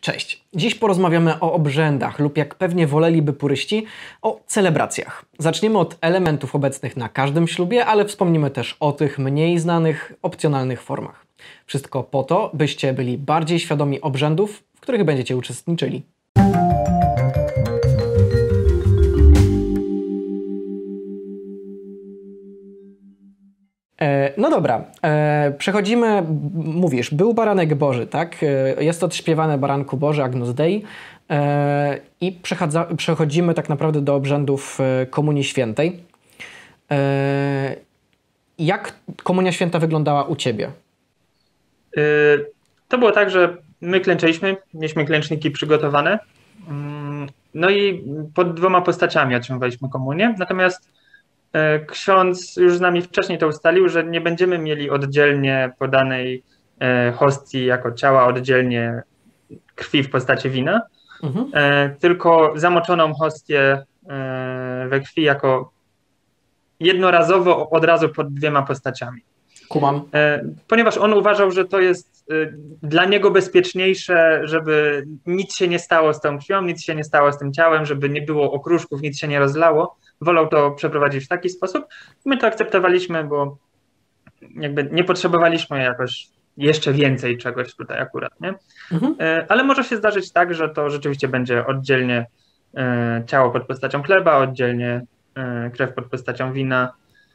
Cześć. Dziś porozmawiamy o obrzędach lub, jak pewnie woleliby puryści, o celebracjach. Zaczniemy od elementów obecnych na każdym ślubie, ale wspomnimy też o tych mniej znanych, opcjonalnych formach. Wszystko po to, byście byli bardziej świadomi obrzędów, w których będziecie uczestniczyli. No dobra, przechodzimy, mówisz, był baranek Boży, tak? Jest odśpiewane Baranku Boży, Agnus Dei i przechodzimy tak naprawdę do obrzędów Komunii Świętej. Jak Komunia Święta wyglądała u Ciebie? To było tak, że my klęczeliśmy, mieliśmy klęczniki przygotowane, no i pod dwoma postaciami otrzymywaliśmy komunię, natomiast ksiądz już z nami wcześniej to ustalił, że nie będziemy mieli oddzielnie podanej hostii jako ciała, oddzielnie krwi w postaci wina, tylko zamoczoną hostię we krwi jako jednorazowo od razu pod dwiema postaciami. Kumam. Ponieważ on uważał, że to jest dla niego bezpieczniejsze, żeby nic się nie stało z tą krwią, nic się nie stało z tym ciałem, żeby nie było okruszków, nic się nie rozlało. Wolał to przeprowadzić w taki sposób. My to akceptowaliśmy, bo jakby nie potrzebowaliśmy jakoś jeszcze więcej czegoś tutaj akurat, nie? Ale może się zdarzyć tak, że to rzeczywiście będzie oddzielnie ciało pod postacią chleba, oddzielnie krew pod postacią wina.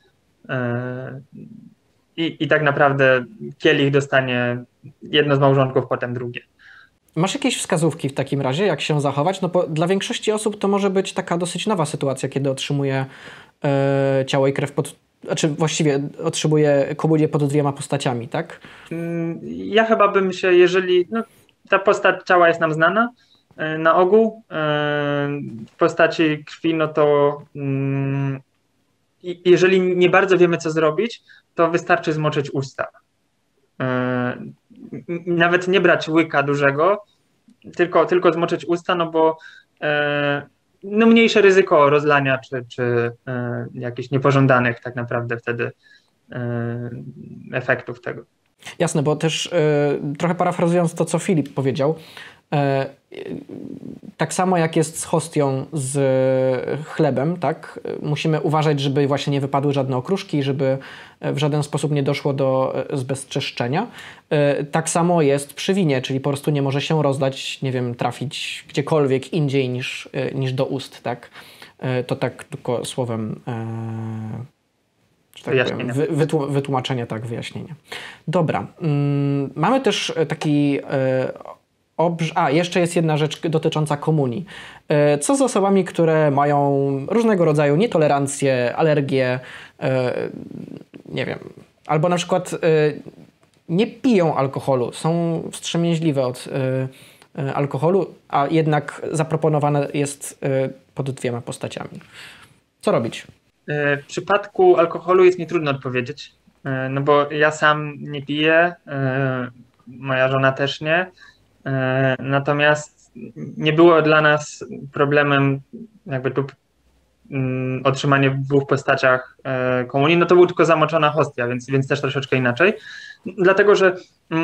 I tak naprawdę kielich dostanie jedno z małżonków, potem drugie. Masz jakieś wskazówki w takim razie, jak się zachować? No bo dla większości osób to może być taka dosyć nowa sytuacja, kiedy otrzymuje ciało i krew znaczy właściwie otrzymuje komunię pod dwiema postaciami, tak? Ja chyba bym się, jeżeli ta postać ciała jest nam znana, na ogół w postaci krwi, no to jeżeli nie bardzo wiemy, co zrobić, to wystarczy zmoczyć usta. Nawet nie brać łyka dużego, tylko zmoczyć usta, no bo mniejsze ryzyko rozlania czy jakichś niepożądanych tak naprawdę wtedy efektów tego. Jasne, bo też trochę parafrazując to, co Filip powiedział, tak samo jak jest z hostią, z chlebem, tak? Musimy uważać, żeby właśnie nie wypadły żadne okruszki, żeby w żaden sposób nie doszło do zbezczeszczenia. Tak samo jest przy winie, czyli po prostu nie może się rozlać, nie wiem, trafić gdziekolwiek indziej niż do ust, tak? To tak tylko słowem tak powiem, wytłumaczenie, tak, wyjaśnienie. Dobra. Mamy też taki jeszcze jest jedna rzecz dotycząca komunii. Co z osobami, które mają różnego rodzaju nietolerancje, alergie, nie wiem, albo na przykład nie piją alkoholu, są wstrzemięźliwe od alkoholu, a jednak zaproponowane jest pod dwiema postaciami. Co robić? W przypadku alkoholu jest mi trudno odpowiedzieć, no bo ja sam nie piję, moja żona też nie. Natomiast nie było dla nas problemem jakby tu otrzymanie w dwóch postaciach komunii, no to była tylko zamoczona hostia, więc też troszeczkę inaczej. Dlatego, że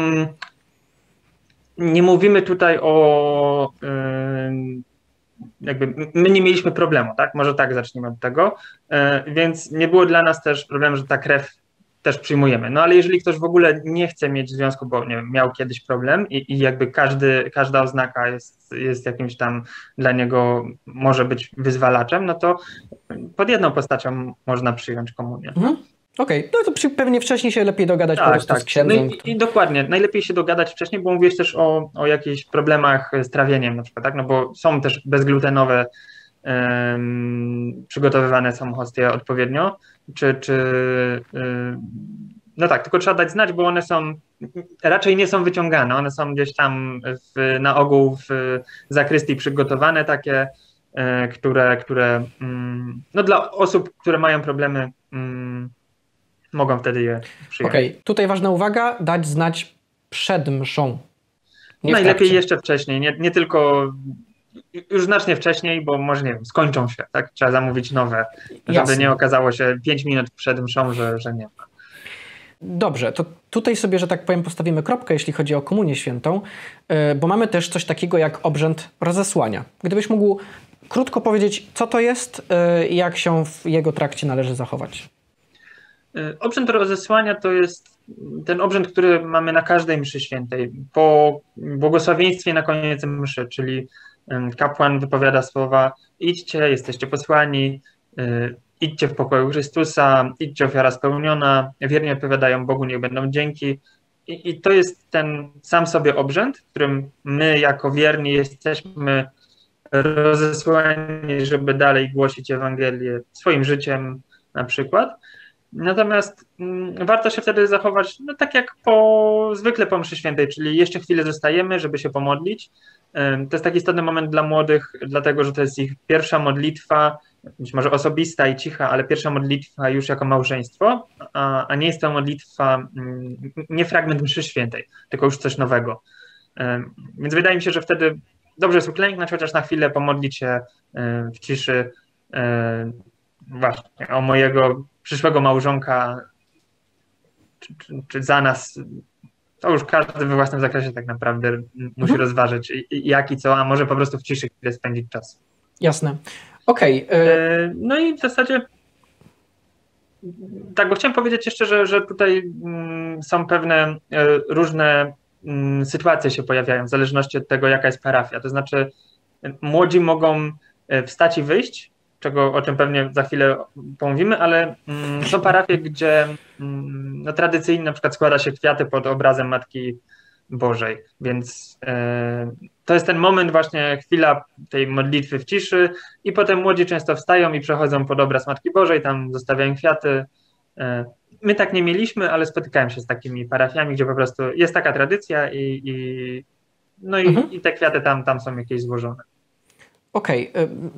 nie mówimy tutaj o jakby my nie mieliśmy problemu, tak? Może tak zacznijmy od tego, więc nie było dla nas też problemu, że ta krew też przyjmujemy. No ale jeżeli ktoś w ogóle nie chce mieć związku, bo nie wiem, miał kiedyś problem i jakby każda oznaka jest jakimś tam dla niego może być wyzwalaczem, no to pod jedną postacią można przyjąć komunię. Okej, no to pewnie wcześniej się lepiej dogadać po prostu z księdzem. No i dokładnie, najlepiej się dogadać wcześniej, bo mówiłeś też o jakichś problemach z trawieniem na przykład, tak? No bo są też bezglutenowe, przygotowywane są hostie odpowiednio, no tak, tylko trzeba dać znać, bo one raczej nie są wyciągane, one są gdzieś tam na ogół w zakrystii przygotowane takie, które no dla osób, które mają problemy, mogą wtedy je przyjąć. Okej, tutaj ważna uwaga, dać znać przed mszą. Najlepiej jeszcze wcześniej, nie tylko już znacznie wcześniej, bo może nie wiem, skończą się, tak? Trzeba zamówić nowe, żeby nie okazało się 5 minut przed mszą, że nie ma. Dobrze, to tutaj sobie, że tak powiem, postawimy kropkę, jeśli chodzi o Komunię Świętą, bo mamy też coś takiego jak obrzęd rozesłania. Gdybyś mógł krótko powiedzieć, co to jest i jak się w jego trakcie należy zachować. Obrzęd rozesłania to jest ten obrzęd, który mamy na każdej mszy świętej. Po błogosławieństwie na koniec mszy, czyli kapłan wypowiada słowa: idźcie, jesteście posłani, idźcie w pokoju Chrystusa, idźcie, ofiara spełniona, wierni odpowiadają Bogu, niech będą dzięki. I to jest ten sam sobie obrzęd, w którym my jako wierni jesteśmy rozesłani, żeby dalej głosić Ewangelię swoim życiem na przykład. Natomiast warto się wtedy zachować tak jak zwykle po mszy świętej, czyli jeszcze chwilę zostajemy, żeby się pomodlić. To jest taki istotny moment dla młodych, dlatego że to jest ich pierwsza modlitwa, być może osobista i cicha, ale pierwsza modlitwa już jako małżeństwo, a nie jest to modlitwa, nie fragment mszy świętej, tylko już coś nowego. Więc wydaje mi się, że wtedy dobrze jest uklęknąć, chociaż na chwilę pomodlić się w ciszy właśnie o mojego przyszłego małżonka, czy za nas. To już każdy we własnym zakresie tak naprawdę musi rozważyć jak i co, a może po prostu w ciszy chwilę spędzić czas. Jasne. Okej. No i w zasadzie tak, bo chciałem powiedzieć jeszcze, że tutaj są pewne różne sytuacje się pojawiają w zależności od tego, jaka jest parafia. To znaczy młodzi mogą wstać i wyjść, o czym pewnie za chwilę pomówimy, ale są parafie, gdzie tradycyjnie na przykład składa się kwiaty pod obrazem Matki Bożej, więc to jest ten moment właśnie, chwila tej modlitwy w ciszy i potem młodzi często wstają i przechodzą pod obraz Matki Bożej, tam zostawiają kwiaty. My tak nie mieliśmy, ale spotykałem się z takimi parafiami, gdzie po prostu jest taka tradycja i te kwiaty tam są jakieś złożone. Okej.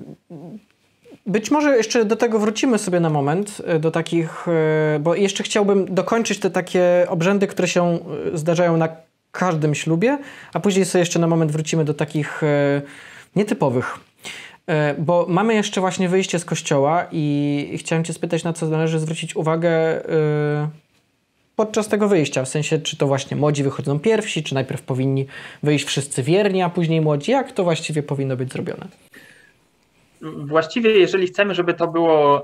Być może jeszcze do tego wrócimy sobie na moment, do takich, bo jeszcze chciałbym dokończyć te takie obrzędy, które się zdarzają na każdym ślubie, a później sobie jeszcze na moment wrócimy do takich nietypowych. Bo mamy jeszcze właśnie wyjście z kościoła i chciałem cię spytać, na co należy zwrócić uwagę podczas tego wyjścia. W sensie, czy to właśnie młodzi wychodzą pierwsi, czy najpierw powinni wyjść wszyscy wierni, a później młodzi. Jak to właściwie powinno być zrobione? Właściwie, jeżeli chcemy, żeby to było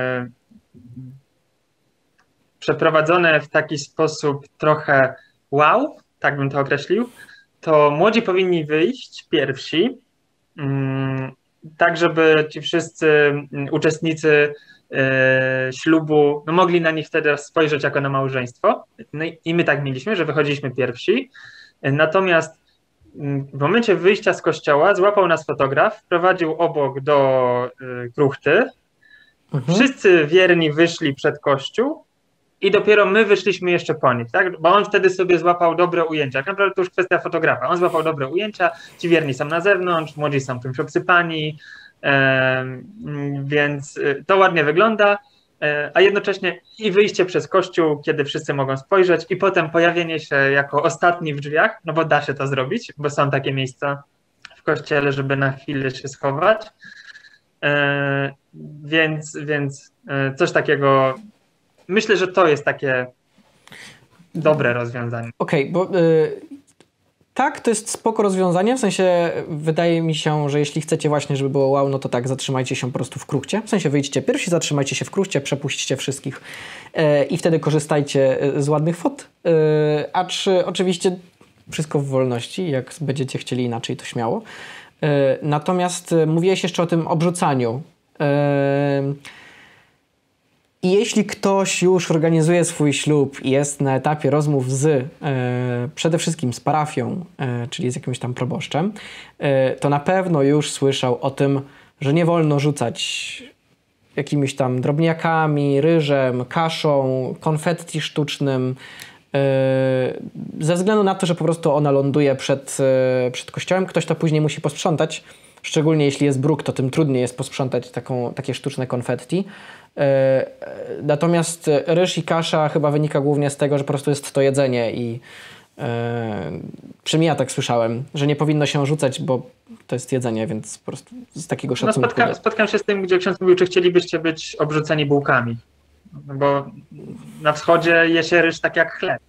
przeprowadzone w taki sposób trochę wow, tak bym to określił, to młodzi powinni wyjść pierwsi, tak żeby ci wszyscy uczestnicy ślubu mogli na nich wtedy spojrzeć jako na małżeństwo. No i my tak mieliśmy, że wychodziliśmy pierwsi. Natomiast w momencie wyjścia z kościoła złapał nas fotograf, wprowadził obok do kruchty. Wszyscy wierni wyszli przed kościół i dopiero my wyszliśmy jeszcze po nich, tak? Bo on wtedy sobie złapał dobre ujęcia. Tak naprawdę to już kwestia fotografa. On złapał dobre ujęcia, ci wierni są na zewnątrz, młodzi są czymś obsypani, więc to ładnie wygląda, a jednocześnie i wyjście przez kościół, kiedy wszyscy mogą spojrzeć, i potem pojawienie się jako ostatni w drzwiach, no bo da się to zrobić, bo są takie miejsca w kościele, żeby na chwilę się schować. Więc coś takiego, myślę, że to jest takie dobre rozwiązanie. Okej, bo tak, to jest spoko rozwiązanie, w sensie wydaje mi się, że jeśli chcecie właśnie, żeby było wow, no to tak, zatrzymajcie się po prostu w kruchcie, w sensie wyjdźcie pierwsi, zatrzymajcie się w kruchcie, przepuśćcie wszystkich i wtedy korzystajcie z ładnych fot, acz oczywiście wszystko w wolności, jak będziecie chcieli inaczej, to śmiało. Natomiast mówiłeś jeszcze o tym obrzucaniu. I jeśli ktoś już organizuje swój ślub i jest na etapie rozmów przede wszystkim z parafią, czyli z jakimś tam proboszczem, to na pewno już słyszał o tym, że nie wolno rzucać jakimiś tam drobniakami, ryżem, kaszą, konfetti sztucznym, ze względu na to, że po prostu ona ląduje przed kościołem. Ktoś to później musi posprzątać. Szczególnie jeśli jest bruk, to tym trudniej jest posprzątać takie sztuczne konfetti. Natomiast ryż i kasza chyba wynika głównie z tego, że po prostu jest to jedzenie i przynajmniej ja tak słyszałem, że nie powinno się rzucać, bo to jest jedzenie, więc po prostu z takiego szacunku. Spotkałem się z tym, gdzie ksiądz mówił, czy chcielibyście być obrzuceni bułkami. bo na wschodzie je się ryż tak jak chleb.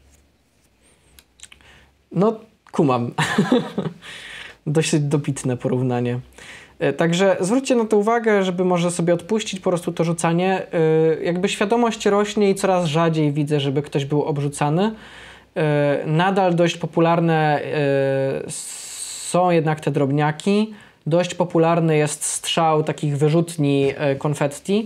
No, kumam. Dość dobitne porównanie. Także zwróćcie na to uwagę, żeby może sobie odpuścić po prostu to rzucanie. Jakby świadomość rośnie i coraz rzadziej widzę, żeby ktoś był obrzucany. Nadal dość popularne są jednak te drobniaki. Dość popularny jest strzał takich wyrzutni konfetti.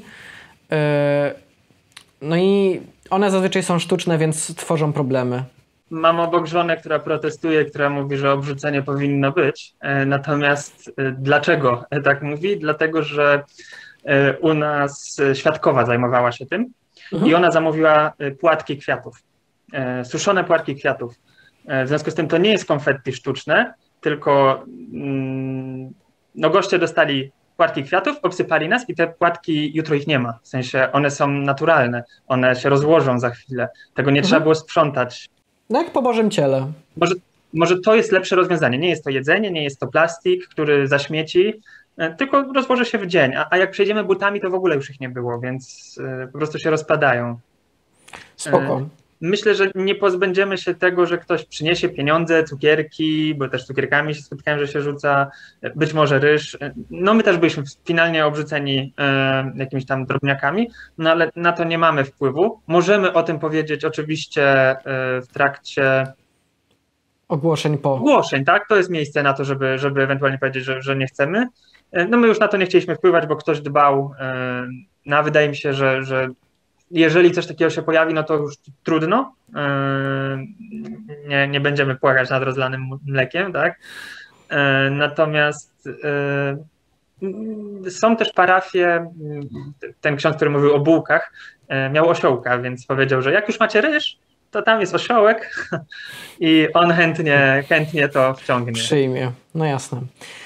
No i one zazwyczaj są sztuczne, więc tworzą problemy. Mam obok żonę, która protestuje, która mówi, że obrzucenie powinno być. Natomiast dlaczego tak mówi? Dlatego, że u nas świadkowa zajmowała się tym i ona zamówiła płatki kwiatów, suszone płatki kwiatów. W związku z tym to nie jest konfetti sztuczne, tylko no goście dostali płatki kwiatów, obsypali nas i te płatki jutro ich nie ma. W sensie one są naturalne, one się rozłożą za chwilę. Tego nie trzeba było sprzątać. No jak po Bożym Ciele. Może to jest lepsze rozwiązanie. Nie jest to jedzenie, nie jest to plastik, który zaśmieci, tylko rozłoży się w dzień. A jak przejdziemy butami, to w ogóle już ich nie było, więc po prostu się rozpadają. Spoko. Myślę, że nie pozbędziemy się tego, że ktoś przyniesie pieniądze, cukierki, bo też cukierkami się spotkałem, że się rzuca, być może ryż. No my też byliśmy finalnie obrzuceni jakimiś tam drobniakami, no ale na to nie mamy wpływu. Możemy o tym powiedzieć oczywiście w trakcie ogłoszeń, tak? To jest miejsce na to, żeby ewentualnie powiedzieć, że nie chcemy. No my już na to nie chcieliśmy wpływać, bo ktoś dbał. No wydaje mi się, że jeżeli coś takiego się pojawi, no to już trudno. Nie będziemy płakać nad rozlanym mlekiem, tak? Natomiast są też parafie, ten ksiądz, który mówił o bułkach, miał osiołka, więc powiedział, że jak już macie ryż, to tam jest osiołek i on chętnie to wciągnie. Przyjmie, no jasne.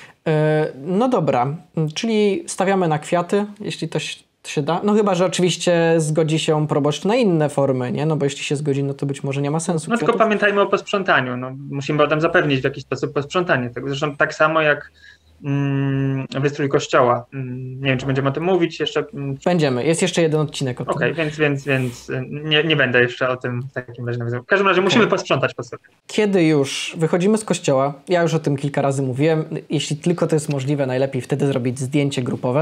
No dobra, czyli stawiamy na kwiaty, jeśli to się da. No chyba, że oczywiście zgodzi się proboszcz na inne formy, nie? No bo jeśli się zgodzi, no to być może nie ma sensu. No tylko pamiętajmy o posprzątaniu. No, musimy potem zapewnić w jakiś sposób posprzątanie tego. Zresztą tak samo jak wystrój kościoła. Nie wiem, czy będziemy o tym mówić jeszcze. Będziemy. Jest jeszcze jeden odcinek o tym. Okej, więc nie będę jeszcze o tym w takim razie nawiązywał. W każdym razie musimy posprzątać po sobie. Kiedy już wychodzimy z kościoła, ja już o tym kilka razy mówiłem, jeśli tylko to jest możliwe, najlepiej wtedy zrobić zdjęcie grupowe,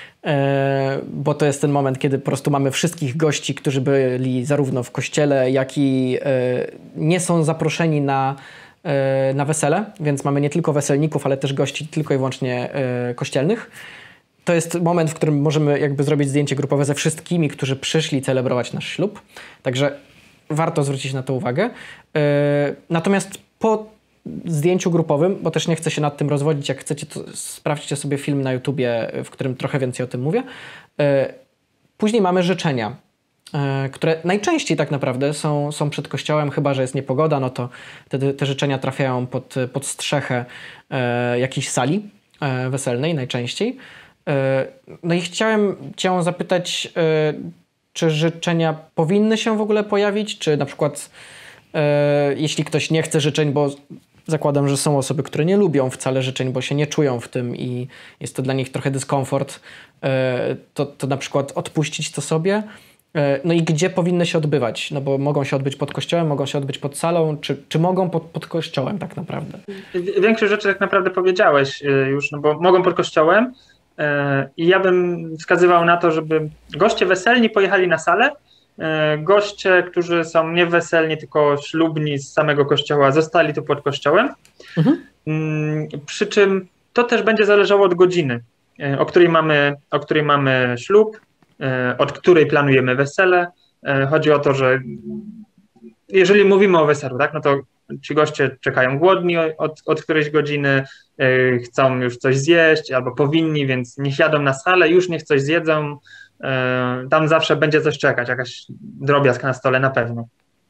bo to jest ten moment, kiedy po prostu mamy wszystkich gości, którzy byli zarówno w kościele, jak i nie są zaproszeni na wesele, więc mamy nie tylko weselników, ale też gości tylko i wyłącznie kościelnych. To jest moment, w którym możemy jakby zrobić zdjęcie grupowe ze wszystkimi, którzy przyszli celebrować nasz ślub. Także warto zwrócić na to uwagę. Natomiast po zdjęciu grupowym, bo też nie chcę się nad tym rozwodzić, jak chcecie, to sprawdźcie sobie film na YouTubie, w którym trochę więcej o tym mówię. Później mamy życzenia, które najczęściej tak naprawdę są przed kościołem, chyba że jest niepogoda, no to te życzenia trafiają pod strzechę jakiejś sali weselnej najczęściej. No i chciałem Cię zapytać, czy życzenia powinny się w ogóle pojawić, czy na przykład jeśli ktoś nie chce życzeń, bo zakładam, że są osoby, które nie lubią wcale życzeń, bo się nie czują w tym i jest to dla nich trochę dyskomfort, to na przykład odpuścić to sobie. No i gdzie powinny się odbywać? No bo mogą się odbyć pod kościołem, mogą się odbyć pod salą, czy mogą pod kościołem tak naprawdę? Większość rzeczy tak naprawdę powiedziałeś już, no bo mogą pod kościołem i ja bym wskazywał na to, żeby goście weselni pojechali na salę, goście, którzy są nie weselni, tylko ślubni z samego kościoła, zostali tu pod kościołem. Przy czym to też będzie zależało od godziny, o której mamy ślub, od której planujemy wesele. Chodzi o to, że jeżeli mówimy o weselu, tak, no to ci goście czekają głodni od którejś godziny, chcą już coś zjeść albo powinni, więc niech jadą na salę, już niech coś zjedzą. Tam zawsze będzie coś czekać, jakaś drobiazg na stole na pewno.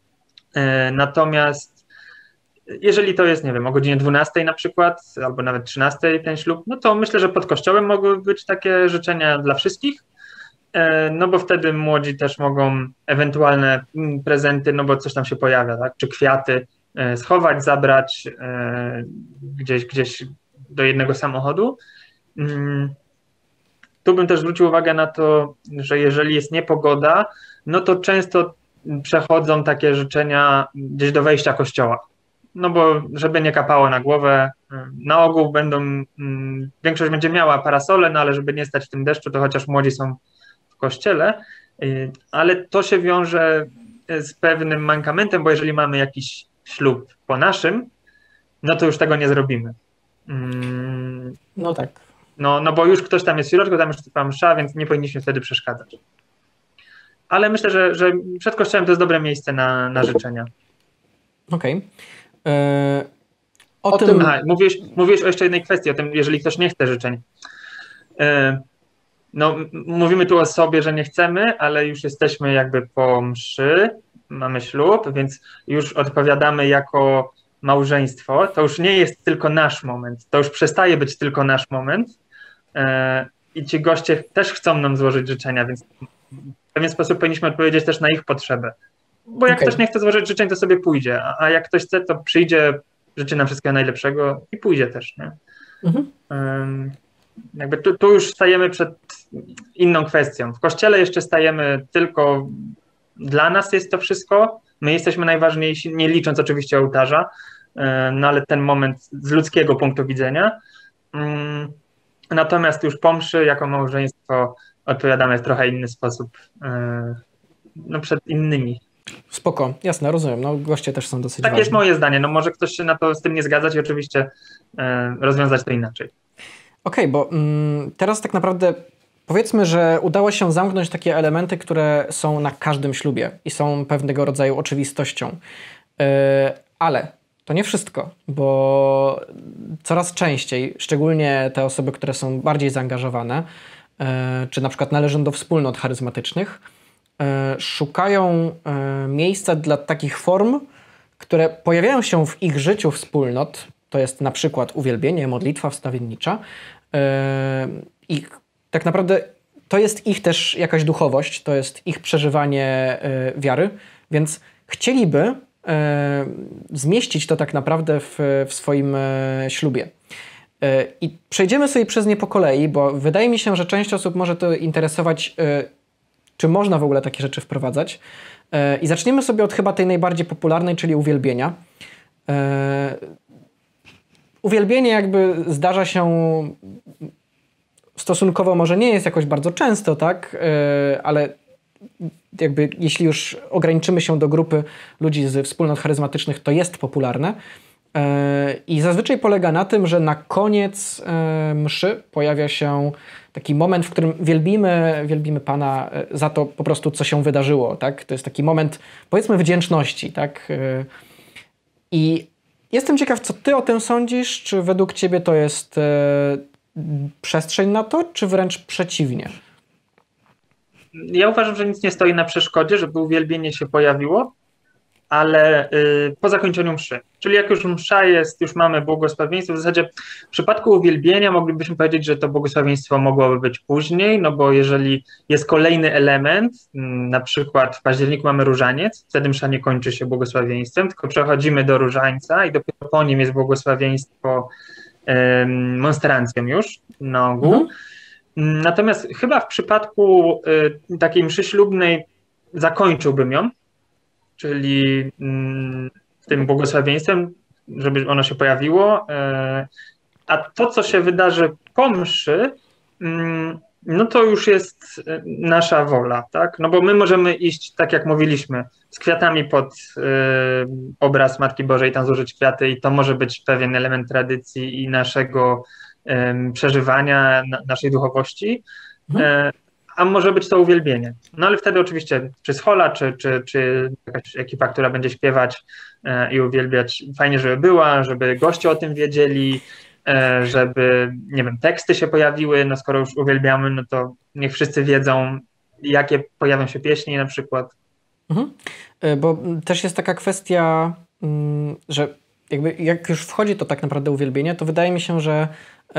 Natomiast jeżeli to jest, nie wiem, o godzinie 12 na przykład, albo nawet 13 ten ślub, no to myślę, że pod kościołem mogły być takie życzenia dla wszystkich, no bo wtedy młodzi też mogą ewentualne prezenty, no bo coś tam się pojawia, tak, czy kwiaty schować, zabrać gdzieś do jednego samochodu. tu bym też zwrócił uwagę na to, że jeżeli jest niepogoda, no to często przechodzą takie życzenia gdzieś do wejścia kościoła. No bo żeby nie kapało na głowę, na ogół większość będzie miała parasole, no ale żeby nie stać w tym deszczu, to chociaż młodzi są w kościele, ale to się wiąże z pewnym mankamentem, bo jeżeli mamy jakiś ślub po naszym, no to już tego nie zrobimy. No tak. No bo już ktoś tam jest w środku, tam już trwa msza, więc nie powinniśmy wtedy przeszkadzać. Ale myślę, że przed kościołem to jest dobre miejsce na życzenia. Okej. Mówiłeś o jeszcze jednej kwestii, o tym, jeżeli ktoś nie chce życzeń. No, mówimy tu o sobie, że nie chcemy, ale już jesteśmy jakby po mszy, mamy ślub, więc już odpowiadamy jako małżeństwo. To już nie jest tylko nasz moment, to już przestaje być tylko nasz moment i ci goście też chcą nam złożyć życzenia, więc w pewien sposób powinniśmy odpowiedzieć też na ich potrzebę. Bo jak ktoś nie chce złożyć życzeń, to sobie pójdzie, a jak ktoś chce, to przyjdzie, życzy nam wszystkiego najlepszego i pójdzie też, nie? Jakby tu już stajemy przed inną kwestią. W kościele jeszcze stajemy tylko dla nas jest to wszystko, my jesteśmy najważniejsi, nie licząc oczywiście ołtarza, no ale ten moment z ludzkiego punktu widzenia. Natomiast już po mszy jako małżeństwo odpowiadamy w trochę inny sposób no przed innymi. Spoko, jasne, rozumiem. No, goście też są dosyć ważni. Tak jest moje zdanie. No może ktoś się na to z tym nie zgadzać i oczywiście rozwiązać to inaczej. Okej, bo teraz tak naprawdę powiedzmy, że udało się zamknąć takie elementy, które są na każdym ślubie i są pewnego rodzaju oczywistością. Ale to nie wszystko, bo coraz częściej, szczególnie te osoby, które są bardziej zaangażowane, czy na przykład należą do wspólnot charyzmatycznych, szukają miejsca dla takich form, które pojawiają się w ich życiu wspólnot. To jest na przykład uwielbienie, modlitwa wstawiennicza. I tak naprawdę to jest ich też jakaś duchowość, to jest ich przeżywanie wiary, więc chcieliby zmieścić to tak naprawdę w swoim ślubie. I przejdziemy sobie przez nie po kolei, bo wydaje mi się, że część osób może to interesować, czy można w ogóle takie rzeczy wprowadzać. I zaczniemy sobie od chyba tej najbardziej popularnej, czyli uwielbienia. Uwielbienie jakby zdarza się stosunkowo, może nie jest jakoś bardzo często, tak? Ale jakby jeśli już ograniczymy się do grupy ludzi ze wspólnot charyzmatycznych, to jest popularne. I zazwyczaj polega na tym, że na koniec mszy pojawia się taki moment, w którym wielbimy Pana za to po prostu, co się wydarzyło, tak? To jest taki moment, powiedzmy, wdzięczności, tak? I jestem ciekaw, co ty o tym sądzisz? Czy według ciebie to jest przestrzeń na to, czy wręcz przeciwnie? Ja uważam, że nic nie stoi na przeszkodzie, żeby uwielbienie się pojawiło, ale po zakończeniu mszy. Czyli jak już msza jest, już mamy błogosławieństwo, w zasadzie w przypadku uwielbienia moglibyśmy powiedzieć, że to błogosławieństwo mogłoby być później, no bo jeżeli jest kolejny element, na przykład w październiku mamy różaniec, wtedy msza nie kończy się błogosławieństwem, tylko przechodzimy do różańca i dopiero po nim jest błogosławieństwo monstrancją już na ogół. Natomiast chyba w przypadku takiej mszy ślubnej zakończyłbym ją, czyli tym błogosławieństwem, żeby ono się pojawiło, a to, co się wydarzy po mszy, no to już jest nasza wola, tak? No bo my możemy iść, tak jak mówiliśmy, z kwiatami pod obraz Matki Bożej, tam złożyć kwiaty i to może być pewien element tradycji i naszego przeżywania, naszej duchowości, a może być to uwielbienie. No ale wtedy oczywiście, czy schola, czy jakaś ekipa, która będzie śpiewać i uwielbiać, fajnie, żeby była, żeby goście o tym wiedzieli, żeby, nie wiem, teksty się pojawiły, no skoro już uwielbiamy, no to niech wszyscy wiedzą, jakie pojawią się pieśni na przykład. Bo też jest taka kwestia, że jakby jak już wchodzi to tak naprawdę uwielbienie, to wydaje mi się, że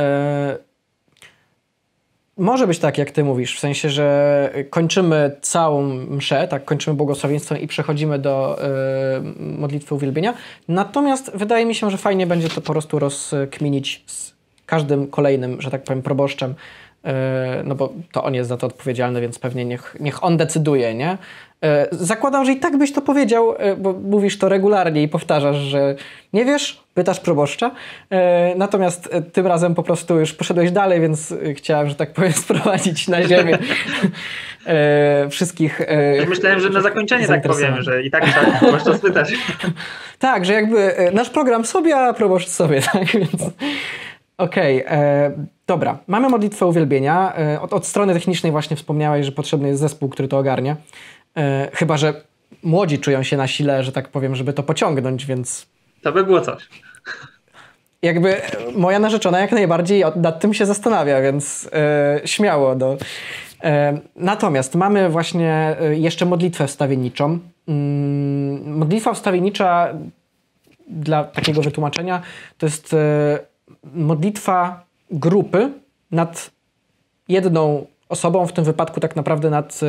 może być tak, jak ty mówisz, w sensie, że kończymy całą mszę, tak, kończymy błogosławieństwem i przechodzimy do modlitwy uwielbienia. Natomiast wydaje mi się, że fajnie będzie to po prostu rozkminić z każdym kolejnym, że tak powiem, proboszczem, no bo to on jest za to odpowiedzialny, więc pewnie niech on decyduje, nie? Zakładam, że i tak byś to powiedział, bo mówisz to regularnie i powtarzasz, że nie wiesz, pytasz proboszcza, natomiast tym razem po prostu już poszedłeś dalej, więc chciałem, że tak powiem, sprowadzić na ziemię wszystkich. Myślałem, że na zakończenie tak powiem, że i tak trzeba proboszcza spytać. Tak, że jakby nasz program sobie, a proboszcz sobie, tak, więc okej. Dobra, mamy modlitwę uwielbienia. Od strony technicznej właśnie wspomniałeś, że potrzebny jest zespół, który to ogarnie. Chyba że młodzi czują się na sile, że tak powiem, żeby to pociągnąć, więc... To by było coś. Jakby moja narzeczona jak najbardziej nad tym się zastanawia, więc śmiało. Natomiast mamy właśnie jeszcze modlitwę wstawienniczą. Modlitwa wstawiennicza, dla takiego wytłumaczenia, to jest modlitwa grupy nad jedną osobą, w tym wypadku tak naprawdę nad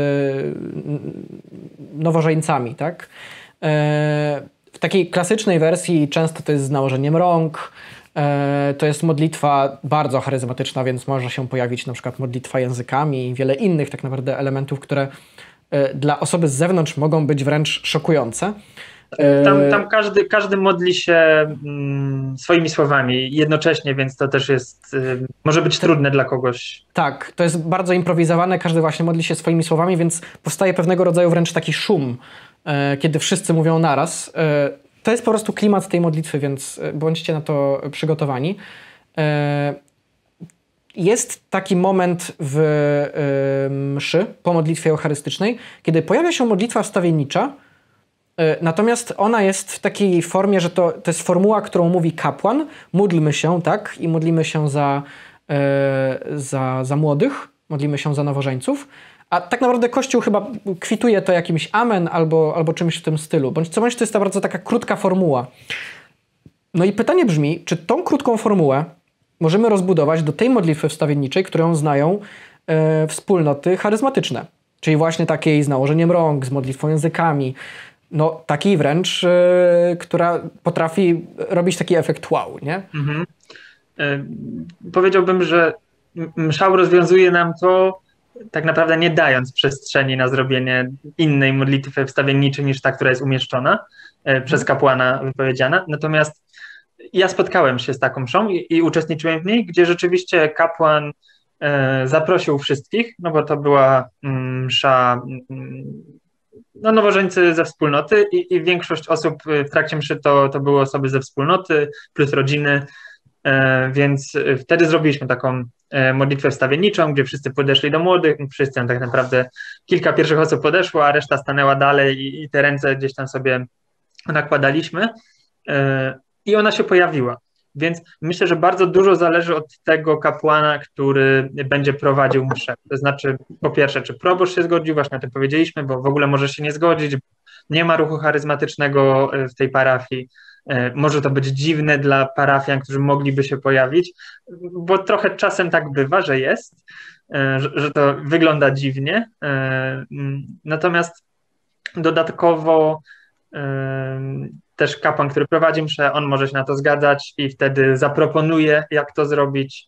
nowożeńcami, tak? W takiej klasycznej wersji często to jest z nałożeniem rąk, to jest modlitwa bardzo charyzmatyczna, więc może się pojawić na przykład modlitwa językami i wiele innych tak naprawdę elementów, które dla osoby z zewnątrz mogą być wręcz szokujące. Tam każdy modli się swoimi słowami jednocześnie, więc to też jest, może być trudne dla kogoś. Tak, to jest bardzo improwizowane, każdy właśnie modli się swoimi słowami, więc powstaje pewnego rodzaju wręcz taki szum, kiedy wszyscy mówią naraz. To jest po prostu klimat tej modlitwy, więc bądźcie na to przygotowani. Jest taki moment w mszy po modlitwie eucharystycznej, kiedy pojawia się modlitwa wstawiennicza, natomiast ona jest w takiej formie, że to jest formuła, którą mówi kapłan. Módlmy się, tak? I modlimy się za młodych, modlimy się za nowożeńców. A tak naprawdę Kościół chyba kwituje to jakimś amen albo czymś w tym stylu. Bądź co bądź to jest ta bardzo taka krótka formuła. No i pytanie brzmi, czy tą krótką formułę możemy rozbudować do tej modlitwy wstawienniczej, którą znają wspólnoty charyzmatyczne. Czyli właśnie takiej z nałożeniem rąk, z modlitwą językami. No takiej wręcz, która potrafi robić taki efekt wow, nie? Mhm. Powiedziałbym, że mszał rozwiązuje nam to tak naprawdę nie dając przestrzeni na zrobienie innej modlitwy wstawienniczej niż ta, która jest umieszczona przez kapłana wypowiedziana. Natomiast ja spotkałem się z taką mszą i uczestniczyłem w niej, gdzie rzeczywiście kapłan zaprosił wszystkich, no bo to była msza nowożeńcy ze wspólnoty i większość osób w trakcie mszy to były osoby ze wspólnoty plus rodziny, więc wtedy zrobiliśmy taką modlitwę wstawienniczą, gdzie wszyscy podeszli do młodych, wszyscy tak naprawdę kilka pierwszych osób podeszło, a reszta stanęła dalej i te ręce gdzieś tam sobie nakładaliśmy i ona się pojawiła. Więc myślę, że bardzo dużo zależy od tego kapłana, który będzie prowadził mszę. To znaczy, po pierwsze, czy proboszcz się zgodził, właśnie o tym powiedzieliśmy, bo w ogóle może się nie zgodzić, nie ma ruchu charyzmatycznego w tej parafii. Może to być dziwne dla parafian, którzy mogliby się pojawić, bo trochę czasem tak bywa, że jest, że to wygląda dziwnie. Natomiast dodatkowo też kapłan, który prowadzi mszę, on może się na to zgadzać i wtedy zaproponuje, jak to zrobić.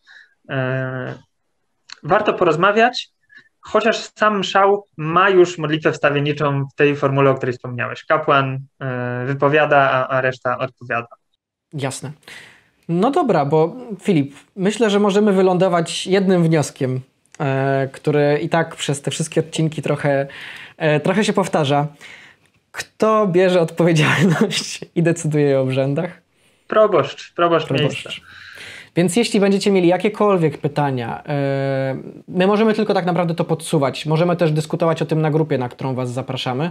Warto porozmawiać, chociaż sam mszał ma już modlitwę wstawienniczą w tej formule, o której wspomniałeś. Kapłan wypowiada, a reszta odpowiada. Jasne. No dobra, bo Filip, myślę, że możemy wylądować jednym wnioskiem, który i tak przez te wszystkie odcinki trochę się powtarza. Kto bierze odpowiedzialność i decyduje o obrzędach? Proboszcz miejsca. Więc jeśli będziecie mieli jakiekolwiek pytania, my możemy tylko tak naprawdę to podsuwać. Możemy też dyskutować o tym na grupie, na którą was zapraszamy.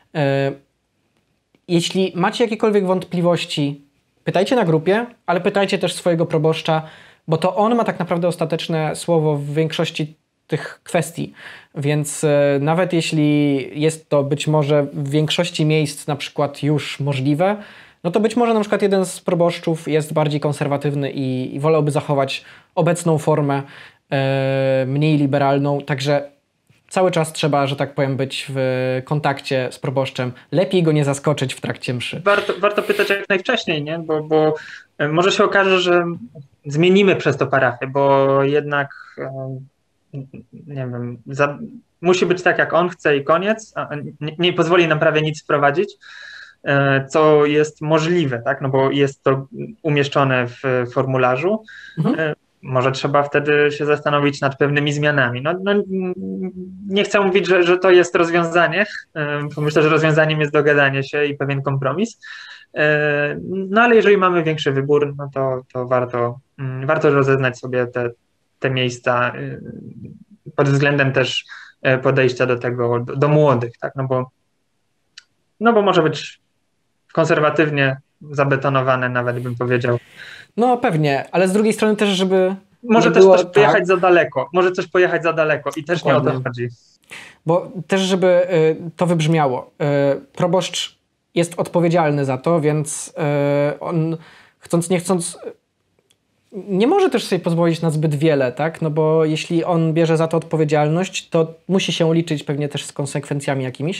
Jeśli macie jakiekolwiek wątpliwości, pytajcie na grupie, ale pytajcie też swojego proboszcza, bo to on ma tak naprawdę ostateczne słowo w większości tych kwestii, więc nawet jeśli jest to być może w większości miejsc na przykład już możliwe, no to być może na przykład jeden z proboszczów jest bardziej konserwatywny i wolałby zachować obecną formę mniej liberalną, także cały czas trzeba, że tak powiem, być w kontakcie z proboszczem. Lepiej go nie zaskoczyć w trakcie mszy. Warto pytać jak najwcześniej, nie? Bo może się okaże, że zmienimy przez to parafię, bo jednak nie wiem, musi być tak, jak on chce i koniec, a nie pozwoli nam prawie nic wprowadzić, co jest możliwe, tak? No bo jest to umieszczone w formularzu. Może trzeba wtedy się zastanowić nad pewnymi zmianami. Nie chcę mówić, że to jest rozwiązanie, bo myślę, że rozwiązaniem jest dogadanie się i pewien kompromis. No ale jeżeli mamy większy wybór, no to warto rozeznać sobie te miejsca pod względem też podejścia do tego, do młodych, tak? No bo może być konserwatywnie zabetonowane, nawet bym powiedział. No pewnie, ale z drugiej strony też, żeby może też coś pojechać za daleko. Może coś pojechać za daleko i też dokładnie. Nie o to chodzi. Bo też, żeby to wybrzmiało, proboszcz jest odpowiedzialny za to, więc on chcąc nie chcąc nie może też sobie pozwolić na zbyt wiele, tak? No bo jeśli on bierze za to odpowiedzialność, to musi się liczyć pewnie też z konsekwencjami jakimiś.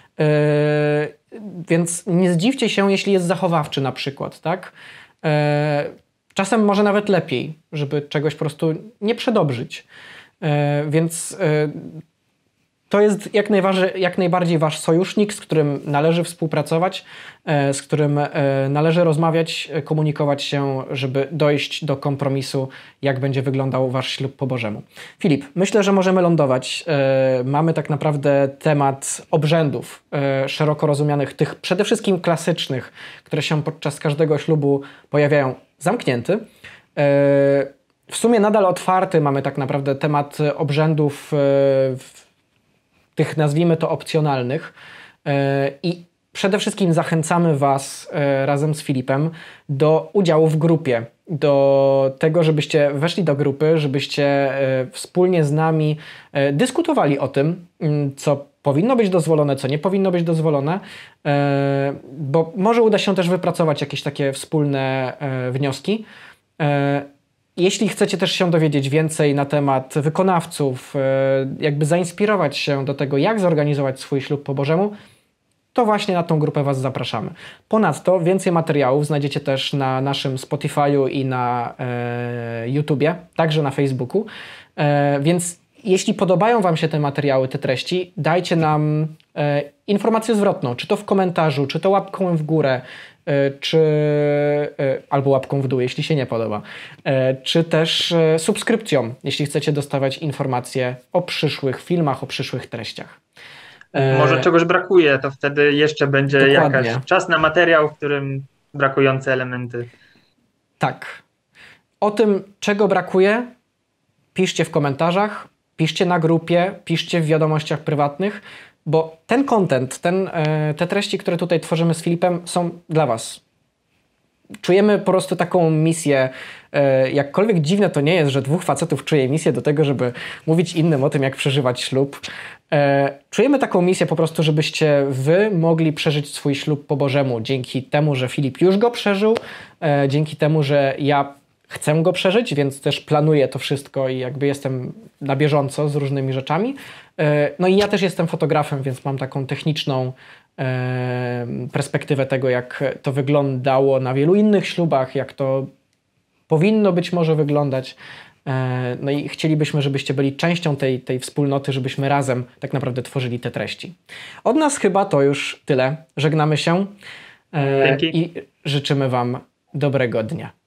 Więc nie zdziwcie się, jeśli jest zachowawczy na przykład, tak? Czasem może nawet lepiej, żeby czegoś po prostu nie przedobrzyć. Więc to jest jak najbardziej wasz sojusznik, z którym należy współpracować, z którym należy rozmawiać, komunikować się, żeby dojść do kompromisu, jak będzie wyglądał wasz ślub po Bożemu. Filip, myślę, że możemy lądować. Mamy tak naprawdę temat obrzędów szeroko rozumianych, tych przede wszystkim klasycznych, które się podczas każdego ślubu pojawiają, zamknięty. W sumie nadal otwarty mamy tak naprawdę temat obrzędów tych, nazwijmy to, opcjonalnych. I przede wszystkim zachęcamy was razem z Filipem do udziału w grupie, do tego, żebyście weszli do grupy, żebyście wspólnie z nami dyskutowali o tym, co powinno być dozwolone, co nie powinno być dozwolone, bo może uda się też wypracować jakieś takie wspólne wnioski. Jeśli chcecie też się dowiedzieć więcej na temat wykonawców, jakby zainspirować się do tego, jak zorganizować swój ślub po Bożemu, to właśnie na tą grupę was zapraszamy. Ponadto więcej materiałów znajdziecie też na naszym Spotify'u i na YouTubie, także na Facebooku. Więc jeśli podobają wam się te materiały, te treści, dajcie nam informację zwrotną, czy to w komentarzu, czy to łapką w górę, albo łapką w dół, jeśli się nie podoba, czy też subskrypcją, jeśli chcecie dostawać informacje o przyszłych filmach, o przyszłych treściach. Może czegoś brakuje, to wtedy jeszcze będzie jakaś czas na materiał, w którym brakujące elementy. Tak. O tym, czego brakuje, piszcie w komentarzach, piszcie na grupie, piszcie w wiadomościach prywatnych, bo ten content, te treści, które tutaj tworzymy z Filipem, są dla was. Czujemy po prostu taką misję, jakkolwiek dziwne to nie jest, że dwóch facetów czuje misję do tego, żeby mówić innym o tym, jak przeżywać ślub. Czujemy taką misję po prostu, żebyście wy mogli przeżyć swój ślub po Bożemu dzięki temu, że Filip już go przeżył, dzięki temu, że ja chcę go przeżyć, więc też planuję to wszystko i jakby jestem na bieżąco z różnymi rzeczami. No i ja też jestem fotografem, więc mam taką techniczną perspektywę tego, jak to wyglądało na wielu innych ślubach, jak to powinno być może wyglądać. No i chcielibyśmy, żebyście byli częścią tej wspólnoty, żebyśmy razem tak naprawdę tworzyli te treści. Od nas chyba to już tyle. Żegnamy się i życzymy wam dobrego dnia.